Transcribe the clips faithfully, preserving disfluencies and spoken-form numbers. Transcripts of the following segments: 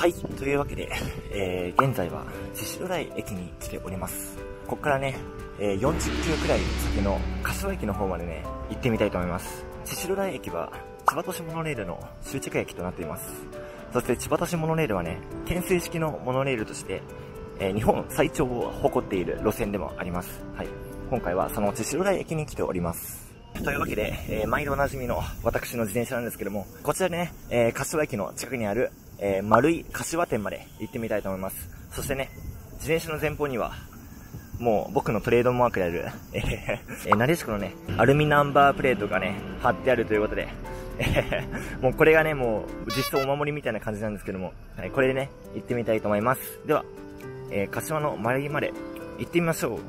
はい、というわけで、えー、現在は宍戸台駅に来ております。ここからね、えー、よんじゅっキロくらい先の柏駅の方までね、行ってみたいと思います。宍戸台駅は千葉都市モノレールの終着駅となっています。そして千葉都市モノレールはね、懸垂式のモノレールとして、えー、日本最長を誇っている路線でもあります。はい。今回はその宍戸台駅に来ております。というわけで、えー、毎度おなじみの私の自転車なんですけども、こちらでね、えー、柏駅の近くにある、えー、丸い柏店まで行ってみたいと思います。そしてね、自転車の前方には、もう僕のトレードマークである、えー、えー、なでしこのね、アルミナンバープレートがね、貼ってあるということで、えー、もうこれがね、もう実質お守りみたいな感じなんですけども、はい、これでね、行ってみたいと思います。では、えー、柏の丸いまで行ってみましょう。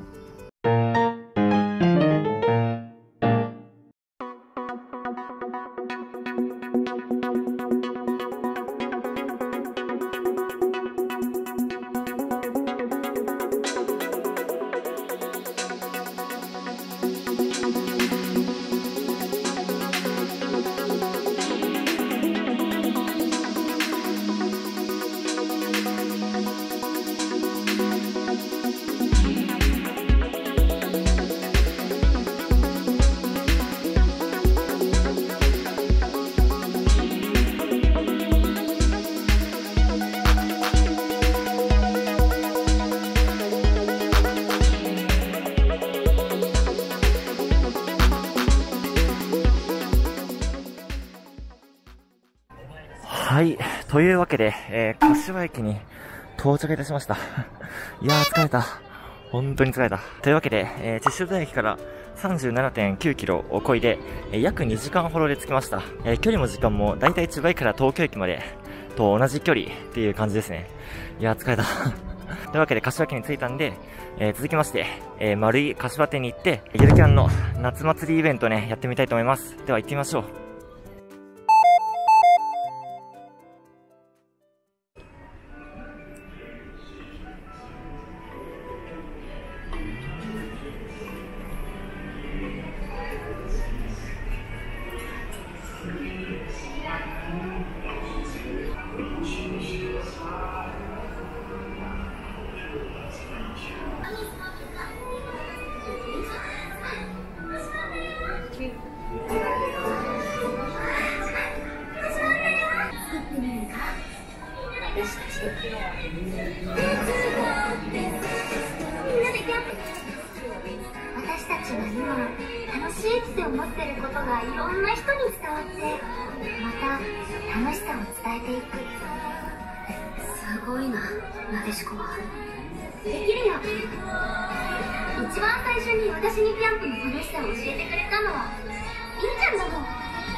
はい。というわけで、えー、柏駅に到着いたしました。いやー疲れた。本当に疲れた。というわけで、えー、宍戸台駅から さんじゅうななてんきゅうキロを超えて、えー、約にじかんほどで着きました。えー、距離も時間もだいたい千葉駅から東京駅までと同じ距離っていう感じですね。いやー疲れた。というわけで柏駅に着いたんで、えー、続きまして、えー、丸い柏店に行って、ゆるキャンの夏祭りイベントね、やってみたいと思います。では行ってみましょう。 私たちは今楽しいって思ってることがいろんな人に伝わってまた楽しさを伝えていく。すごいな、なでしこはできるよ。一番最初に私にキャンプの楽しさを教えてくれたのはりんちゃんだもん。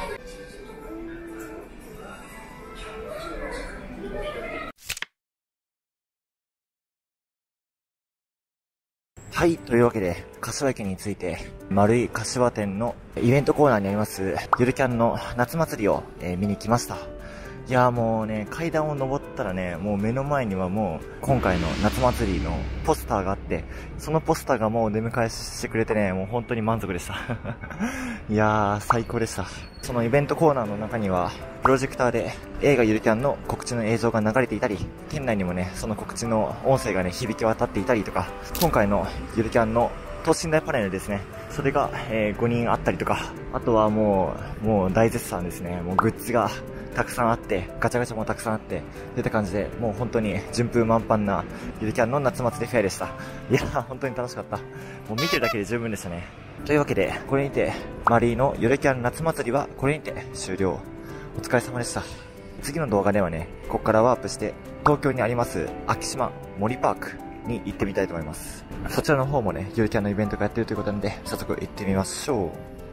はい。というわけで、柏駅について、丸い柏店のイベントコーナーにあります、ゆるキャンの夏祭りを、えー、見に来ました。いやーもうね、階段を登ったらね、もう目の前にはもう、今回の夏祭りのポスターがあって、そのポスターがもう出迎えしてくれてね、もう本当に満足でした。いやー、最高でした。そのイベントコーナーの中には、プロジェクターで映画ゆるキャンの告知の映像が流れていたり、店内にもね、その告知の音声がね、響き渡っていたりとか、今回のゆるキャンの等身大パネルですね。それが、えー、ごにんあったりとか、あとはもう、もう大絶賛ですね。もうグッズがたくさんあって、ガチャガチャもたくさんあって、といった感じで、もう本当に順風満帆なゆるキャンの夏祭りフェアでした。いやー、本当に楽しかった。もう見てるだけで十分でしたね。というわけで、これにて、マリーのゆるキャン夏祭りはこれにて終了。お疲れ様でした。次の動画ではね、ここからワープして、東京にあります、昭島森パークに行ってみたいと思います。そちらの方もね、ゆるキャンのイベントがやってるということなので、早速行ってみましょう。